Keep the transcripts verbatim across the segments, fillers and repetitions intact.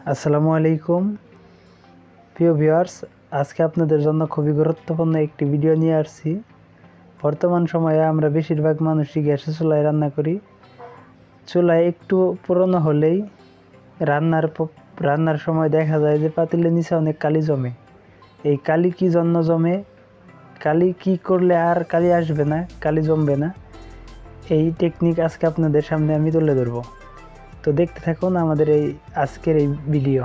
আসসালামু আলাইকুম প্রিয় ভিউয়ার্স, আজকে আপনাদের জন্য খুবই গুরুত্বপূর্ণ একটি ভিডিও নিয়ে আসছি। বর্তমান সময়ে আমরা বেশিরভাগ মানুষই গ্যাসের চুলায় রান্না করি। চুলায় একটু পুরনো হলেই রান্নার রান্নার সময় দেখা যায় যে পাতিলের নিচে অনেক কালি জমে। এই কালি কি জন্য জমে, কালি কি করলে আর কালি আসবে না, কালি জমবে না, এই টেকনিক আজকে আপনাদের সামনে আমি তুলে ধরব। তো দেখতে থাকুন আমাদের এই আজকের এই ভিডিও।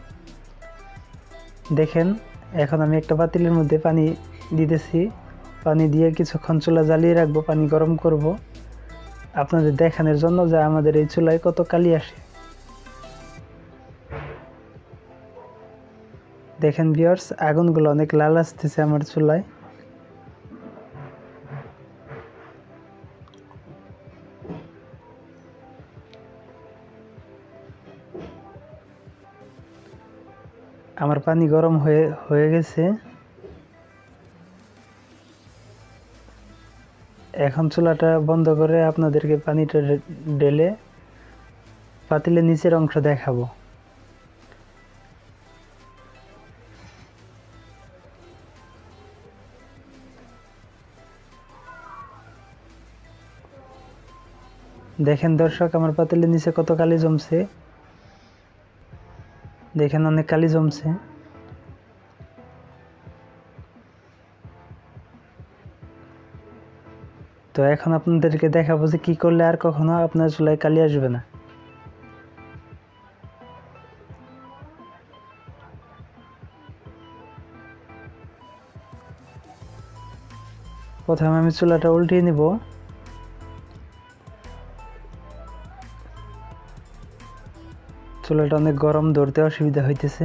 দেখেন, এখন আমি একটা পাতিলের মধ্যে পানি দিতেছি। পানি দিয়ে কিছুক্ষণ চুলা জ্বালিয়ে রাখবো, পানি গরম করব আপনাদের দেখানোর জন্য যে আমাদের এই চুলায় কত কালি আসে। দেখেন ভিউয়ার্স, আগুনগুলো অনেক লাল আসতেছে আমার চুলায়। আমার পানি গরম হয়ে হয়ে গেছে। এখন চুলাটা বন্ধ করে আপনাদেরকে পানিটা ঢেলে পাতিলের নিচের অংশ দেখাবো। দেখেন দর্শক, আমার পাতিলের নিচে কত কালি জমছে। দেখেন, অনেক কালি জমছে। তো এখন আপনাদেরকে দেখাবো যে কি করলে আর কখনো আপনার চুলায় কালি আসবে না। প্রথমে আমি চুলাটা উল্টিয়ে নিব। চুলাটা অনেক গরম, ধরতে অসুবিধা হইতেছে।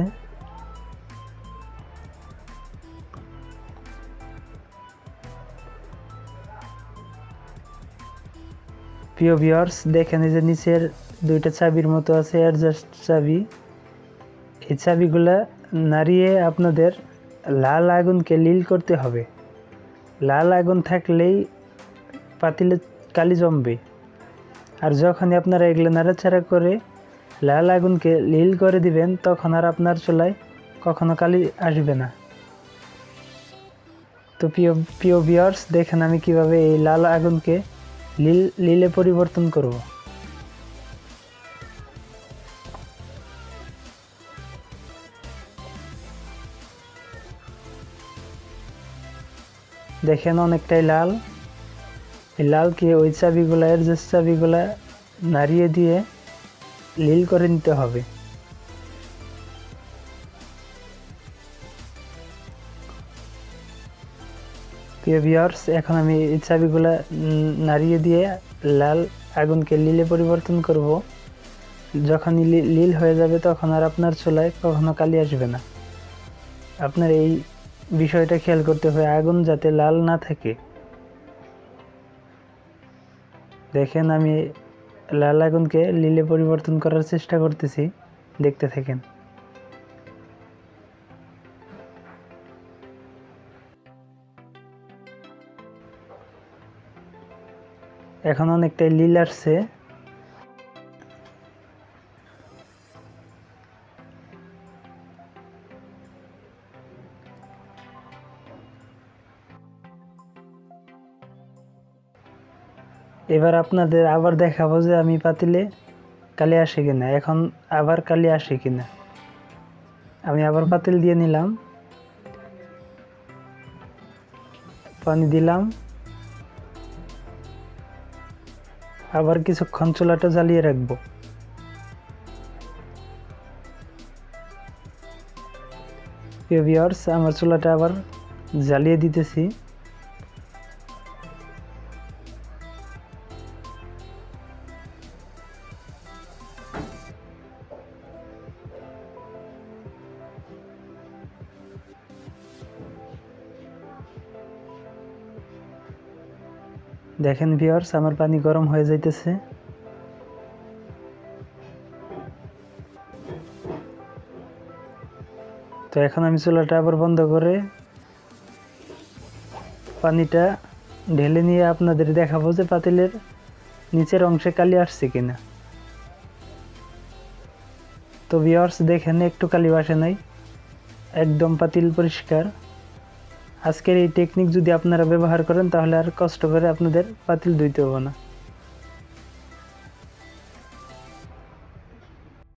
প্রিয় ভিউয়ার্স, দেখেন এই যে নিচের দুইটা চাবির মতো আছে, অ্যাডজাস্ট চাবি। এই চাবিগুলা নাড়িয়ে আপনাদের লাল আগুনকে নীল করতে হবে। লাল আগুন থাকলেই পাতিলে কালি জমবে। আর যখনই আপনারা এগুলো নাড়াচাড়া করে লাল আগুনকে নীল করে দিবেন, তখন আর আপনার চুলায় কখনো কালি আসবে না। তো প্রিয় প্রিয় ভিউয়ার্স, দেখেন আমি কিভাবে এই লাল আগুনকে নীল নীলে পরিবর্তন করব। দেখেন অনেকটাই লাল। এই লালকে ওই চাবিগুলা, অ্যাডজাস্ট চাবিগুলা নাড়িয়ে দিয়ে নীল করে নিতে হবে। প্রিয় ভিউয়ার্স, এখন আমি এই চাবিগুলা নাড়িয়ে দিয়ে লাল আগুনকে নীলে পরিবর্তন করব। যখন নীল হয়ে যাবে তখন আর আপনার চুলায় কখনো কালি আসবে না। আপনার এই বিষয়টা খেয়াল করতে হবে, আগুন যাতে লাল না থাকে। দেখেন আমি লাল আগুনকে নীলে পরিবর্তন করার চেষ্টা করতেছি, দেখতে থাকেন। এখন অনেকটাই নীল আসছে। এবার আপনাদের আবার দেখাবো যে আমি পাতিলে কালি আসে কিনা। এখন আবার কালি আসে কিনা। আমি আবার পাতিল দিয়ে নিলাম, পানি দিলাম, আবার কিছুক্ষণ চুলাটা জ্বালিয়ে রাখবো। প্রিয় ভিউয়ার্স, আমার চুলাটা আবার জ্বালিয়ে দিতেছি। দেখেন ভিউয়ার্স, আমার পানি গরম হয়ে যাইতেছে। তো এখন আমি চুলাটা আবার বন্ধ করে পানিটা ঢেলে নিয়ে আপনাদের দেখাবো যে পাতিলের নিচের অংশে কালি আসছে কিনা। তো তো ভিউয়ার্স দেখেন একটু কালি বাসে নাই, একদম পাতিল পরিষ্কার। আজকের এই টেকনিক যদি আপনারা ব্যবহার করেন তাহলে আর কষ্ট করে আপনাদের পাতিল ধুইতে হবে না।